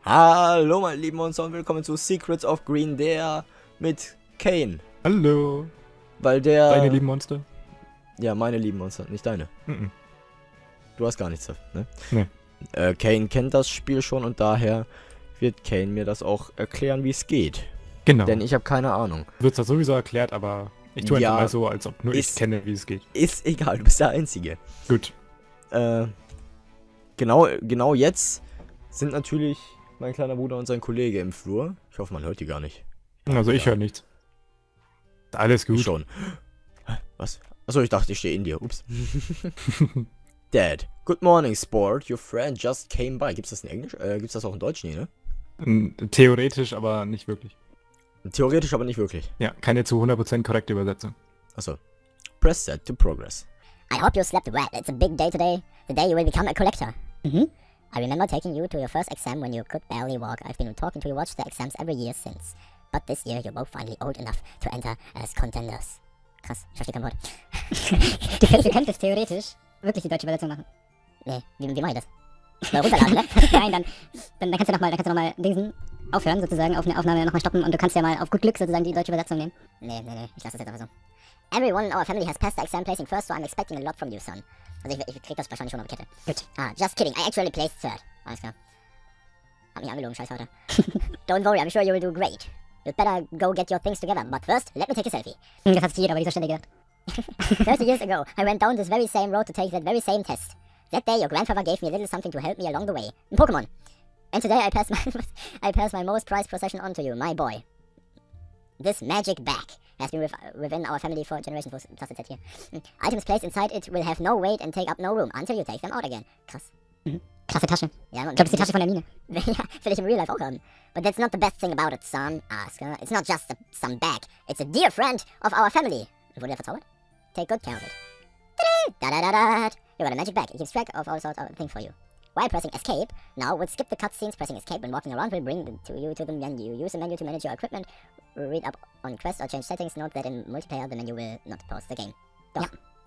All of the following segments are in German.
Hallo meine lieben Monster und willkommen zu Secrets of Green Deer mit Kane. Hallo. Weil der... Deine lieben Monster? Ja, meine lieben Monster, nicht deine. Mhm. Du hast gar nichts, ne? Nee. Kane kennt das Spiel schon und daher wird Kane mir das auch erklären, wie es geht. Genau. Denn ich habe keine Ahnung. Wird das sowieso erklärt, aber ich tue Ja, einfach mal so, als ob nur ich kenne, wie es geht. Ist egal, du bist der Einzige. Gut. Genau jetzt sind natürlich mein kleiner Bruder und sein Kollege im Flur. Ich hoffe, man hört die gar nicht. Also ich höre nichts. Alles gut. Schon. Was? Achso, ich dachte, ich stehe in dir. Ups. Dad. Good morning, Sport. Your friend just came by. Gibt's das in Englisch? Gibt's das auch in Deutsch? Nee, ne? Theoretisch, aber nicht wirklich. Theoretisch, aber nicht wirklich. Ja, keine zu 100% korrekte Übersetzung. Achso. Press set to progress. I hope you slept well. It's a big day today. The day you will become a collector. I remember taking you to your first exam when you could barely walk. I've been talking to you watch the exams every year since. But this year you're both finally old enough to enter as contenders. Krass, ich verstehe kein Wort. Du könntest theoretisch wirklich die deutsche Übersetzung machen. Nee, wie mache ich das? Mal runterladen, ne? Nein, dann kannst du nochmal Dingsen aufhören, sozusagen, auf eine Aufnahme nochmal stoppen und du kannst ja mal auf gut Glück sozusagen die deutsche Übersetzung nehmen. Nee, ich lasse das jetzt einfach so. Everyone in our family has passed the exam placing first, so I'm expecting a lot from you, son. Also ich krieg das wahrscheinlich schon auf die Kette. Gut. Ah, just kidding, I actually placed third. Alles klar. Hab mich angelogen, scheiß Vater. Don't worry, I'm sure you will do great. You'd better go get your things together, but first, let me take a selfie. Das hat sich jeder bei dieser Stelle gedacht. 30 years ago, I went down this very same road to take that very same test. That day, your grandfather gave me a little something to help me along the way. A Pokemon. And today, I pass my most prized possession on to you, my boy. This magic bag has been within our family for generations. Was ist das hier? Items placed inside it will have no weight and take up no room until you take them out again. Krass. Klasse Tasche. Ja, Ich glaube, das ist die Tasche von der Mine. Ja, will ich im Real Life auch haben. But that's not the best thing about it, son. It's not just some bag. It's a dear friend of our family. Wurde der verzaubert? Take good care of it. Da-da-da-da. You got a magic bag. It keeps track of all sorts of things for you. While pressing escape, now we'll skip the cutscenes. Pressing escape when walking around will bring you to the menu. Use the menu to manage your equipment. Read up on quests or change settings. Note that in multiplayer the menu will not pause the game. Doch.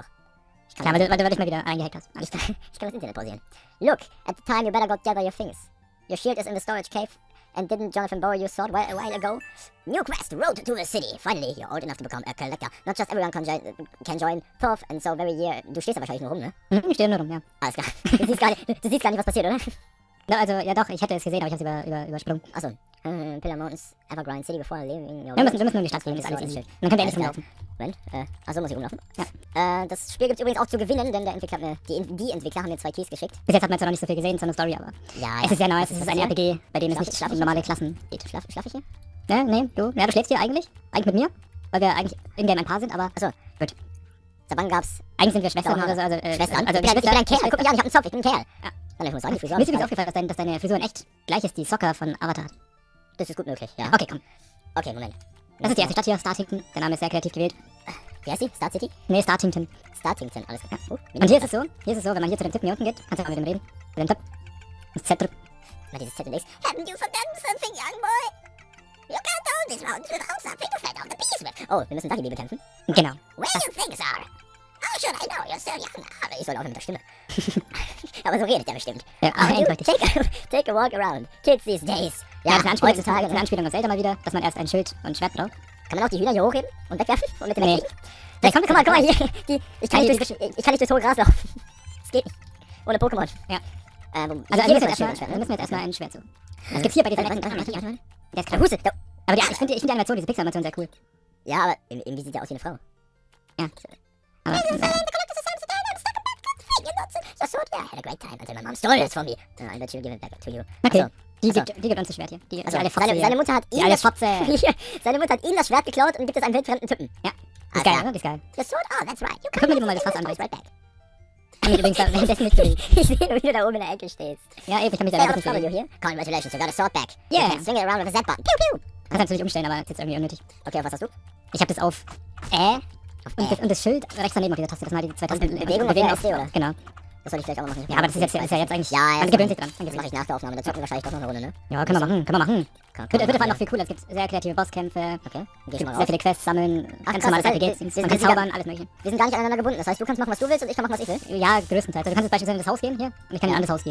Klar, weil du dich mal wieder eingehackt hast. Ich kann das Internet pausieren. Look, at the time you better go gather your things. Your shield is in the storage cave. And didn't Jonathan borrow your sword a while ago? New quest, road to the city. Finally, you're old enough to become a collector. Not just everyone can join Turf, and so very year... Du stehst da wahrscheinlich nur rum, ne? Ich stehe nur rum, ja. Alles klar. Du siehst gar nicht, was passiert, oder? No, also, ja doch, ich hätte es gesehen, aber ich habe es übersprungen. Achso. Pillar Mountains, Evergreen City before leaving your... Wir müssen nur in die Stadt gehen, ist alles easy. Dann könnt ihr endlich rumlaufen. Moment, achso, muss ich rumlaufen? Ja. Das Spiel gibt's übrigens auch zu gewinnen, denn der Entwickler hat mir, die Entwickler haben mir 2 Keys geschickt. Bis jetzt hat man zwar noch nicht so viel gesehen, so eine Story, aber... Ja, es ist sehr nice, es ist ein RPG, bei dem es nicht normale Klassen geht. Schlaf ich hier? Ne, nee, du schläfst hier eigentlich? Eigentlich mit mir? Weil wir eigentlich in-game ein Paar sind, aber... Achso. Gut. Seit wann gab's... Eigentlich sind wir Schwestern oder so, also... Schwestern? Ich bin ein Kerl, guck mich an, ich hab einen Zopf, ich bin ein Kerl. Ja. Dann ich muss sagen, die Frisur... Mir ist übrigens aufgefallen, dass deine Frisur in echt gleich ist, die Soccer von Avatar hat. Das ist gut möglich, ja. Okay, komm. Okay, Moment. Das ist die erste Stadt hier, Startington. Der Name ist sehr kreativ gewählt. Wie heißt die? Star City? Nee, Startington. Startington, alles klar. Ja. Und hier ist es so, wenn man hier zu dem Typen hier unten geht, kannst du mal mit dem reden. Mit dem Typ. Das Z drücken. Na, dieses Z und X. Haven't you forgotten something, young boy? You can't hold this mountain without something to fend off the beast with. Oh, wir müssen Dagi bekämpfen. Genau. Where you things are? How should I know? You're so young. Aber ich soll auch mit der Stimme. Aber so redet er bestimmt. Ja, eindeutig. Take a walk around. Kids these days. Ja, das ist eine Anspielung auf Zelda mal wieder, dass man erst ein Schild und Schwert braucht. Kann man auch die Hühner hier hochheben und wegwerfen? Und mit dem Nee. Guck mal hier. Ich kann nicht durchs hohe Gras laufen. Das geht nicht. Ohne Pokémon. Ja. Also wir müssen jetzt erstmal ein Schwert so. Es gibt hier bei diesen Ecken. Der ist klar. Aber ja, ich finde die Animation, diese Pixel-Animation sehr cool. Ja, aber irgendwie sieht der aus wie eine Frau. Ja. Aber, I had a great time until my mom stole it from me. I bet she'll give it back to you. okay. Also, Die gibt uns das Schwert hier. Die also alte Fotze hier. seine Mutter hat Die alte Fotze. Seine Mutter hat ihm das Schwert geklaut und gibt es einem wildfremden Typen. Ja. Die ist geil, ne? Die ist geil. The sword? Oh, that's right. You Guck mir mal das Fass an. right back. Ich bin übrigens währenddessen nicht gewesen. Ich sehe, wie du da oben in der Ecke stehst. Ja, eben, ich kann mich da Hey, weiter what's trouble you nicht here? Congratulations, you got a sword back. Yeah. You can swing it around with a Z-Button. Pew, pew. Kannst natürlich umstellen, aber das ist jetzt irgendwie unnötig. Okay, auf was hast du? Ich hab das auf und das Schild rechts daneben auf dieser Taste, das mal die 2 Tasten Bewegung auf SD, oder? Genau. Das soll ich vielleicht auch noch machen. Ja, aber das ist jetzt eigentlich... Ja, man gewöhnt sich dran. Das mache ich nach der Aufnahme. Da zocken wir wahrscheinlich doch noch eine Runde, ne? Ja, können wir machen. Wird vor allem noch viel cooler. Es gibt sehr kreative Bosskämpfe. Okay, Es gibt sehr viele Quests sammeln. Ganz normales RPGs. Man kann zaubern, alles mögliche. Wir sind gar nicht aneinander gebunden. Das heißt, du kannst machen, was du willst und ich kann machen, was ich will. Ja, größtenteils. Also du kannst jetzt beispielsweise in das Haus gehen hier und ich kann in ein anderes Haus gehen.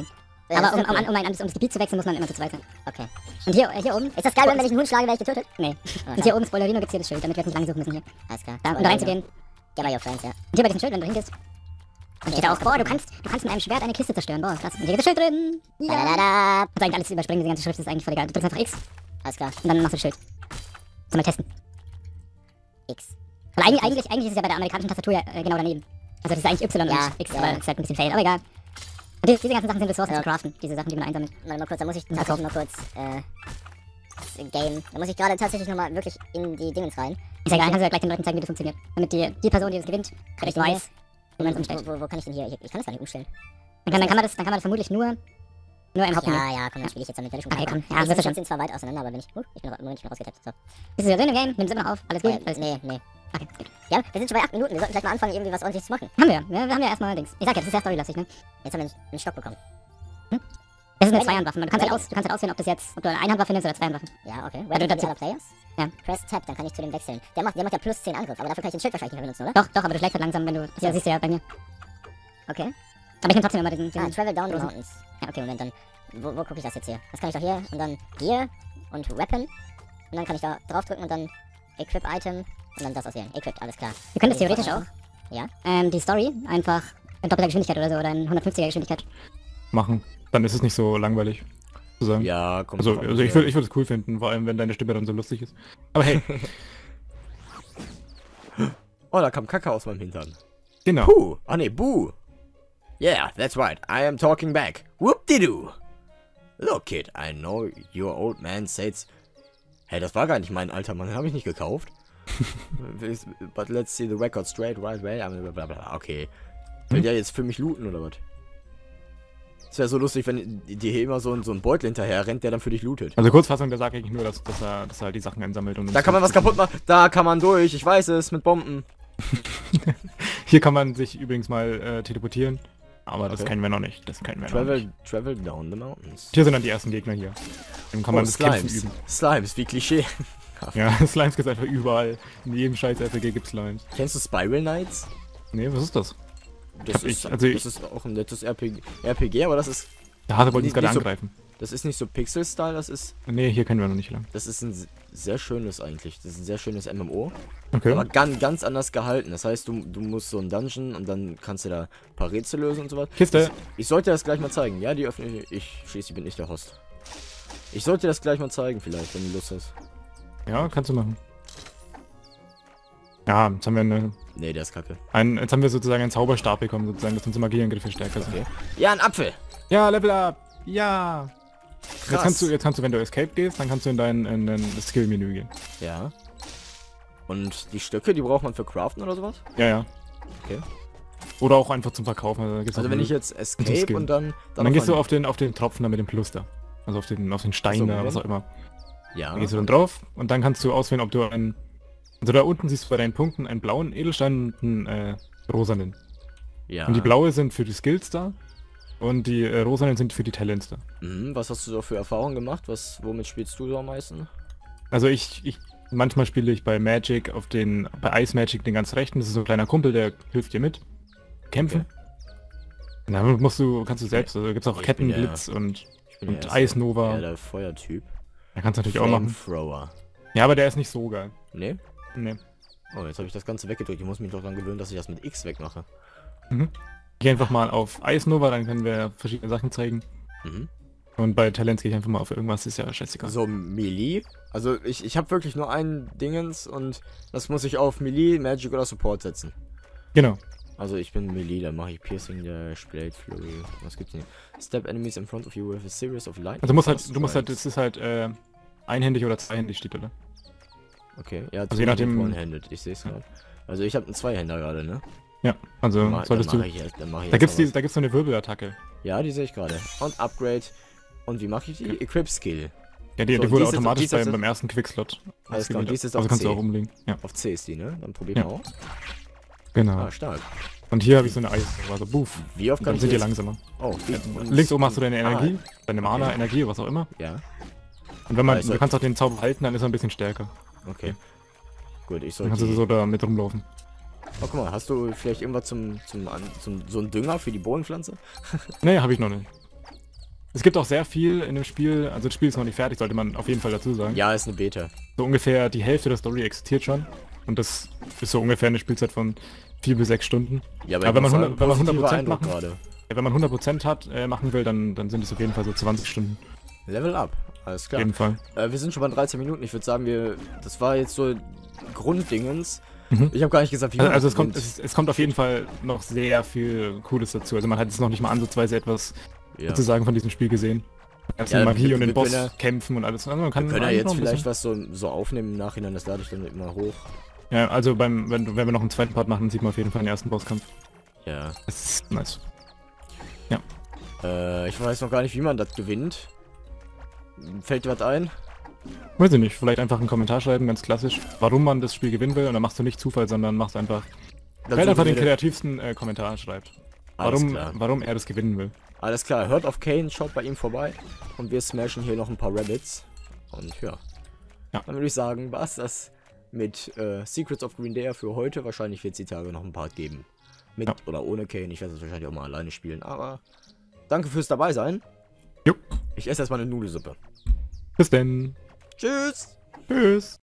Aber um das Gebiet zu wechseln, muss man immer zu zweit sein. Okay. Und hier oben... Ist das Skyrim, wenn ich einen Hund schlage, werde ich getötet? Nee. Und hier oben, Spoilerino, gibt's hier das Schild, damit wir jetzt nicht lange suchen müssen hier. Alles klar. Da, um da reinzugehen. Get by your friends, ja. Und hier bei diesem Schild, wenn du hingehst. Und steht da auch, boah, du kannst mit einem Schwert eine Kiste zerstören. Boah, krass. Und hier geht das Schild drin. Ja. Da. Kannst eigentlich alles überspringen, die ganze Schrift ist eigentlich voll egal. Du drückst einfach X Alles klar. und dann machst du das Schild. Soll mal testen. X. Weil eigentlich ist es ja bei der amerikanischen Tastatur ja genau daneben. Also das ist eigentlich Y Ja, und X, ja. aber das ist halt ein bisschen fail, aber egal. Und diese ganzen Sachen sind Ressourcen zu craften, diese Sachen, die man einsammelt. Warte mal kurz, da muss ich tatsächlich mal kurz, das Game. Da muss ich gerade tatsächlich nochmal wirklich in die Dingens rein. Ist ja egal, kannst du ja gleich den Leuten zeigen, wie das funktioniert. Damit die Person, die das gewinnt, recht denn weiß, wie man es umstellt. Wo kann ich denn hier? Ich kann das gar nicht umstellen. Dann kann man das vermutlich nur im Hauptmenü. Ja, komm, dann spiele ich jetzt damit. Wenn ich schon Okay, komm. Ja, ich wirst du sind schon. zwar weit auseinander, aber wenn ich. Ich bin noch rausgetippt. So. Bist du ja drin im Game? Nimm's immer noch auf. Alles gut? Alles Nee. Okay, gut. Ja, wir sind schon bei 8 Minuten. Wir sollten vielleicht mal anfangen, irgendwie was ordentliches zu machen. Haben wir. Wir haben ja erstmal Dings. Ich sag ja, das ist sehr storylastig, ne? Jetzt haben wir einen Stock bekommen. Das ist eine Zweihandwaffe. Du kannst halt auswählen, ob du eine Einhandwaffe nimmst oder zwei Handwaffen. Ja, okay. Also Where dazu- the other players? Ja. Press Tab, dann kann ich zu dem wechseln. Der macht ja plus 10 Angriff, aber dafür kann ich den Schild wahrscheinlich nicht mehr benutzen, oder? Doch, aber du schlägst halt langsam, wenn du... Ja, siehst du ja bei mir. Okay. Aber ich nehm trotzdem immer diesen... Travel down the Losen. mountains. Ja, okay, Moment, dann. Wo gucke ich das jetzt hier? Das kann ich doch hier und dann Gear und Weapon. Und dann kann ich da draufdrücken und dann Equip Item und dann das auswählen. Equipped, alles klar. Du könntest theoretisch auch Ja. die Story einfach in doppelter Geschwindigkeit oder so oder in 150er Geschwindigkeit. Machen. Dann ist es nicht so langweilig. Zu sagen. Ja, komm. Also ich würde es cool finden, vor allem wenn deine Stimme dann so lustig ist. Aber hey, Oh, da kam Kacke aus meinem Hintern. genau. Puh. Ah, nee, Buh. Yeah, that's right. I am talking back. Whoop-de-doo. Look, kid, I know your old man says... Hey, das war gar nicht mein alter Mann, den habe ich nicht gekauft. But let's see the record straight, right way. Blablabla. Okay. Will der jetzt für mich looten, oder was? Es wäre so lustig, wenn dir hier immer so ein Beutel hinterher rennt, der dann für dich lootet. Also Kurzfassung, der sagt eigentlich nur, dass er halt die Sachen einsammelt. Und Da kann man was kaputt machen. Da kann man durch. Ich weiß es, mit Bomben. Hier kann man sich übrigens mal teleportieren. Aber das Okay. kennen wir noch nicht. Das kennen wir noch nicht. Travel down the mountains. Hier sind dann die ersten Gegner hier. Dann kann man das Kämpfen üben. Slimes, wie Klischee. Ja, Slimes gibt's einfach überall. In jedem scheiß RPG gibt's Slimes. Kennst du Spiral Knights? Nee, was ist das? Das ist auch ein nettes RPG, aber das ist Der Hase wollte uns Nicht gerade so- angreifen. Das ist nicht so Pixel-Style, das ist Nee, hier kennen wir noch nicht lang. ein sehr schönes eigentlich. Das ist ein sehr schönes MMO. Okay. Aber ganz anders gehalten. Das heißt, du musst so einen Dungeon und dann kannst du da ein paar Rätsel lösen und so was. Kiste. Ich sollte das gleich mal zeigen. Ja, die öffne ich. Schließlich bin ich der Host. Ich sollte das gleich mal zeigen vielleicht, wenn du Lust hast. Ja, kannst du machen. Ja, jetzt haben wir Nee, der ist kacke. jetzt haben wir sozusagen einen Zauberstab bekommen, sozusagen, dass unsere Magieangriffe stärker sind. Okay. Ja, ein Apfel! Ja, Level up! Ja! Krass. Jetzt kannst du, wenn du Escape gehst, dann kannst du in dein Skill-Menü gehen. Ja. Und die Stöcke, die braucht man für Craften oder sowas? Ja, ja. Okay. Oder auch einfach zum Verkaufen. Also, da gibt's Also auch wenn ich Müll. jetzt Escape Skill. und dann dann gehst du noch auf den Tropfen da mit dem Plus da. Also auf den Stein So, da, Moment. was auch immer. ja. Da gehst du dann drauf und dann kannst du auswählen, ob du also da unten siehst du bei deinen Punkten einen blauen Edelstein und einen rosanen. Ja. Und die blaue sind für die Skills da und die rosanen sind für die Talents da. Was hast du so für Erfahrungen gemacht? Womit spielst du so am meisten? Also manchmal spiele ich bei Magic bei Ice Magic den ganz rechten, das ist so ein kleiner Kumpel, der hilft dir mit. Kämpfen. Und dann kannst du selbst, also gibt's auch Ich bin Kettenblitz und Ich bin ja Ice Nova. der Feuertyp. Da kannst du natürlich auch machen. Flamethrower. Ja, aber der ist nicht so geil. Nee? Nee. Oh, jetzt habe ich das Ganze weggedrückt. Ich muss mich doch daran gewöhnen, dass ich das mit X wegmache. Geh einfach mal auf Ice Nova, dann können wir verschiedene Sachen zeigen. Mhm. Und bei Talents gehe ich einfach mal auf irgendwas, ist ja scheißegal. So, Melee. Also ich habe wirklich nur ein Dingens und das muss ich auf Melee, Magic oder Support setzen. Genau. Also ich bin Melee, dann mache ich Piercing, Dash, Blade, Flurry. Was gibt's denn? Step enemies in front of you with a series of light. Also du musst halt, es ist halt einhändig oder zweihändig steht, oder? Okay, ja, Also je nachdem- One-handed. Ich sehe es gerade. Also ich habe einen Zweihänder gerade, ne? Ja, also solltest du. Dann mach ich Da jetzt gibt's mal was. so eine Wirbelattacke. Ja, die sehe ich gerade. Und Upgrade. Und wie mache ich die? Equip Skill. Ja, die So, wurde dies ist- automatisch dies ist- beim ersten Quickslot. Alles klar, und dies ist auf also kannst du C. auch umlegen. Ja, Auf C ist die, ne? Dann probier Ja. mal aus. genau. Ah, stark. Und hier habe ich so eine Eis, also Boof. Wie oft Und kann dann ich sind die jetzt... langsamer. Oh, Links oben hast du deine Energie, deine Mana, Okay. Energie, was auch immer. Ja, Und wenn man, Also- du kannst auch den Zauber halten, dann ist er ein bisschen stärker. okay. Gut, ich Dann soll kannst du die... so da mit rumlaufen. Oh, guck mal, hast du vielleicht irgendwas zum so ein Dünger für die Bohnenpflanze? Nee, habe ich noch nicht. Es gibt auch sehr viel in dem Spiel, also das Spiel ist noch nicht fertig, sollte man auf jeden Fall dazu sagen. Ja, ist eine Beta. So ungefähr die Hälfte der Story existiert schon. Und das ist so ungefähr eine Spielzeit von 4 bis 6 Stunden. Ja, Aber wenn man ich muss 100%, wenn man positiver 100% Eindruck machen, gerade. ja, wenn man 100% hat, machen will, dann sind es auf jeden Fall so 20 Stunden. Level up. Alles Auf klar. jeden Fall. Wir sind schon bei 13 Minuten. Ich würde sagen, das war jetzt so Grunddingens. Mhm. Ich habe gar nicht gesagt, wie Also man es kommt auf jeden Fall noch sehr viel Cooles dazu. Also man hat jetzt noch nicht mal ansatzweise etwas Ja. sozusagen von diesem Spiel gesehen. Erst Ja, Magie und den wir Boss können kämpfen und alles. Also man kann Wir können ja eigentlich jetzt noch ein vielleicht bisschen- was so aufnehmen im Nachhinein, das lade ich dann immer hoch. Ja, also wenn wir noch einen zweiten Part machen, sieht man auf jeden Fall den ersten Bosskampf. Ja. Das ist nice. Ich weiß noch gar nicht, wie man das gewinnt. Fällt dir was ein? Weiß ich nicht, vielleicht einfach einen Kommentar schreiben, ganz klassisch, warum man das Spiel gewinnen will und dann machst du nicht Zufall, sondern machst einfach, wer einfach den kreativsten Kommentar schreibt. Alles klar. Warum er das gewinnen will. Alles klar, hört auf Kane, schaut bei ihm vorbei. Und wir smashen hier noch ein paar Rabbits. Und ja. Ja. Dann würde ich sagen, war's das mit Secrets of Green Day für heute. Wahrscheinlich wird es die Tage noch ein Part geben. Mit oder ohne Kane. Ich werde es wahrscheinlich auch mal alleine spielen. Aber danke fürs dabei sein. Jo. Ich esse erstmal eine Nudelsuppe. Bis denn. Tschüss. Tschüss.